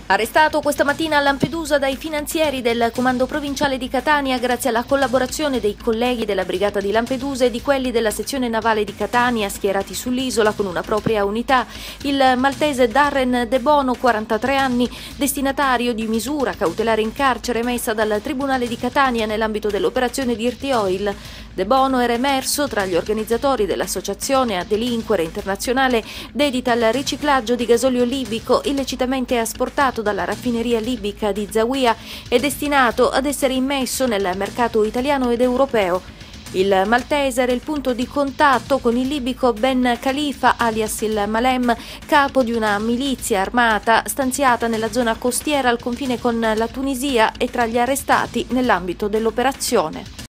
Arrestato questa mattina a Lampedusa dai finanzieri del Comando Provinciale di Catania grazie alla collaborazione dei colleghi della Brigata di Lampedusa e di quelli della sezione navale di Catania schierati sull'isola con una propria unità, il maltese Darren De Bono, 43 anni, destinatario di misura cautelare in carcere emessa dal Tribunale di Catania nell'ambito dell'operazione Dirty Oil. De Bono era emerso tra gli organizzatori dell'associazione a delinquere internazionale dedita al riciclaggio di gasolio libico illecitamente asportato dalla raffineria libica di Zawiya e destinato ad essere immesso nel mercato italiano ed europeo. Il maltese era il punto di contatto con il libico Ben Khalifa alias il Malem, capo di una milizia armata stanziata nella zona costiera al confine con la Tunisia e tra gli arrestati nell'ambito dell'operazione.